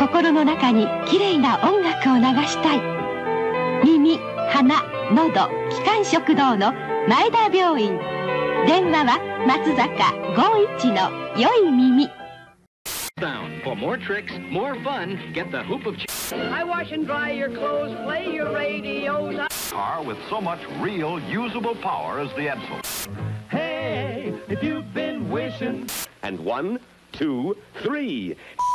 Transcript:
心の中にきれいな音楽を流したい。耳、鼻、喉、気管食道の前田病院。電話は松坂51の良い耳。 For more tricks, more fun, get the hoop of I wash and dry your clothes, play your radios. Car with so much real usable power as the Edsel. Hey, if you've been wishing. And 1, 2, 3.